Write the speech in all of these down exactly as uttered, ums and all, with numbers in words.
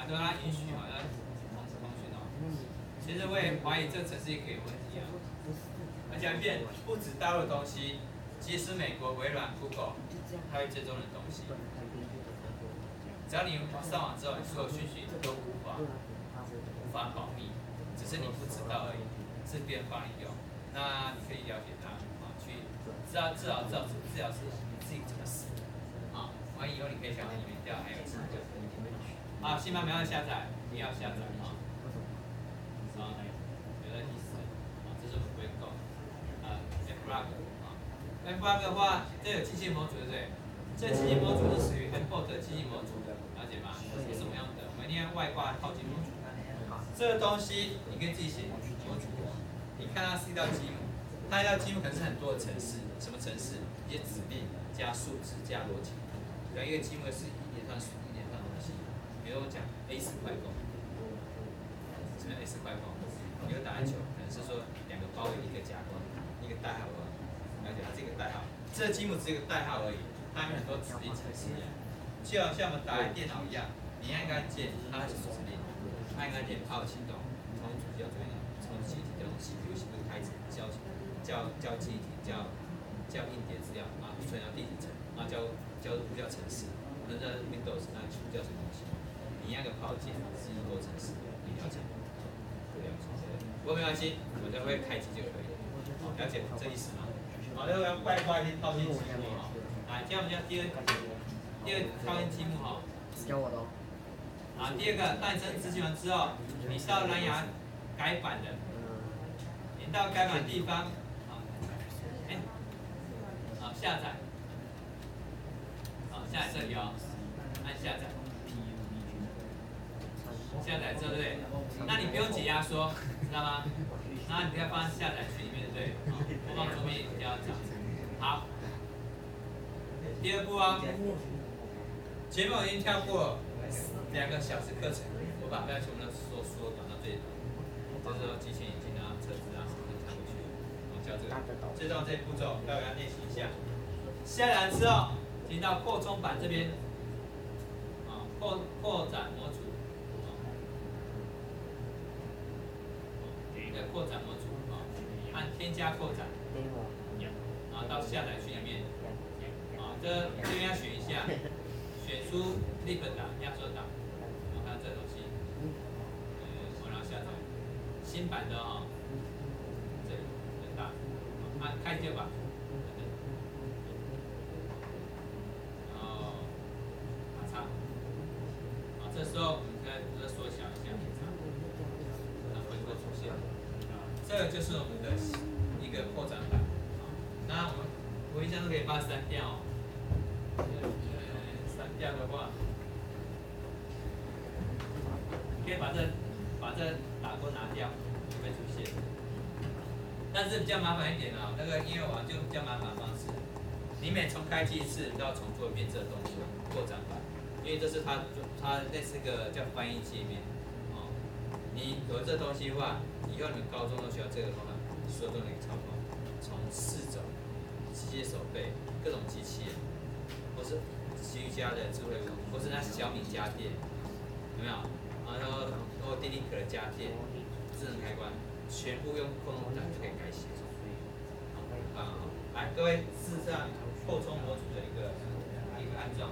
啊，都让他允许哦，要通讯哦。其实我也怀疑这个城市也可以有问题啊。而且变不止大陆的东西，即使美国微软、Google， 它会追踪你的东西。只要你上网之后，你所有讯息都无法无法保密，只是你不知道而已，是别人帮你用。那你可以了解它啊，去知道至少知道至少是你自己怎么死啊。完以后你可以想你们掉还有资料。啊，新版本要下载，你要下载啊。啊，有的意思啊，这是我们规构啊 ，F plug 啊 ，F plug 的话，这有机器模组对不对？这机器模组是属于 import 机器模组的，了解吗？是什么样的？我们一定要外挂套进模组。这个东西你可以自己写模组。你看它是一道积木，它一道积木可能是很多的程式，什么程式？一些指令加数字加逻辑。然后一个积木是一连串数一连串东西。比如我讲 A 四快攻，什么 A 四快攻？一个打篮球，可能是说两个包围一个夹攻，一个代号而已。了解它这个代号，这个积木只是一个代号而已。它有很多指令程式，就好像我们打在电脑一样，你按个键，它是指令，按个键它有启动，从主叫怎样，从记忆体叫 C P U， C P U 开始叫叫叫记忆体叫叫硬碟资料啊，存到第几层，啊叫叫呼叫程式，那在 Windows 那呼叫什么东西？你按个炮键是一多程式，一条程，不了解，不过没关系，我就会开机就可以了，好，了解这意思吗？好，那我要外挂一些套件积木哈。来，接下来我们讲第二第二套件积木哈。 教我的哦。 啊，第二个，当你真执行完之后，你是到蓝牙改版的，你到改版的地方，啊，哎，啊下载，啊下载这里哦，按下载，下载之后对不对？那你不用解压缩，知道吗？然后你可以放在下载区里面，对不对？啊，播放桌面比较长。好。第二步啊，前面我已经跳过两个小时课程，我把标全部都缩缩短到最短，就是说机器引擎啊、车子啊什么都看过去，我教这个，最重要这步骤，待会要练习一下。下来之后，进到扩充版这边，啊，扩扩展模组，一个扩展模组啊，按添加扩展，啊，到下载区里面。这这边要选一下，选出立本档、压缩档，我看这东西，呃，我让下载，新版的哈、哦，这里很大，按开就吧，然后打叉，啊，这时候我们再再缩小一下，啊，回过出现，这个就是我们的一个扩展版，啊，当然我们回箱都可以把它删掉哦。呃，删掉的话，可以把这把这打勾拿掉，就会出现。但是比较麻烦一点啊、哦，那个音乐网就比较麻烦的方式，你每重开机一次，你都要重做一遍这个动作，扩展版，因为这是它它类似个叫翻译界面，哦，你有这东西的话，以后你们高中都需要这个方法，所有都可以操控，从四种机械手背，各种机器人。或是居家的智慧屋，或是那小米家电，有没有？然后或电力可的家电，智能开关，全部用扩充档就可以改写。好，很棒啊！来，各位试上扩充模组的一个一个安装。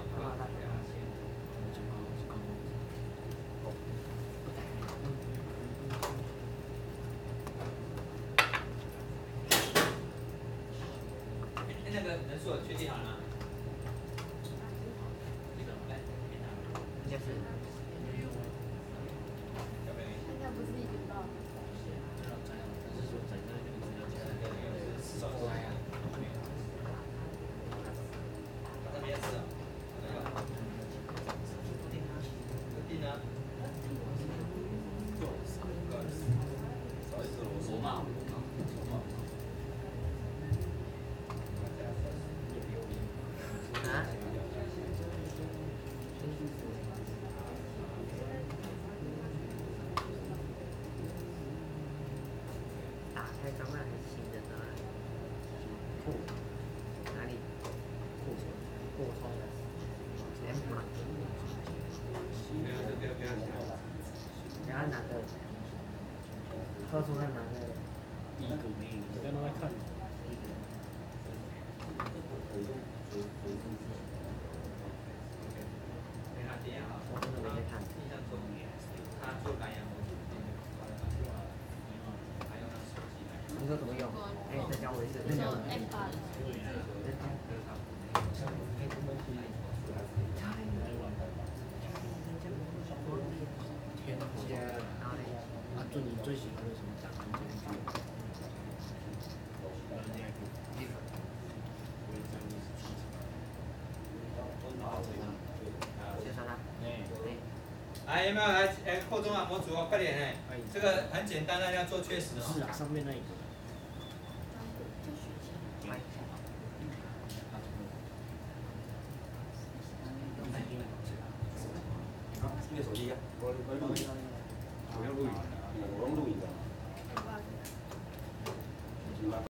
那个人数确定好了吗？ 应该是。 那不是已经到了？ 那边是。定呢？罗马。 啊？ 说出很难的。 第一个没有，大家都在看。 没他爹啊， 我真的没在看。 印象中他做蓝牙模组，还用那手机来。 你说怎么用？哎，再教我一次。 你说 M 八的。 添加，啊，最你最喜欢的什么档案工具？ 先上它。 哎， 来，有没有来？哎，扩充啊，模组哦，快点哎！这个很简单的，要做确实哦。 是啊，上面那一个。 这个手机呀，我我我。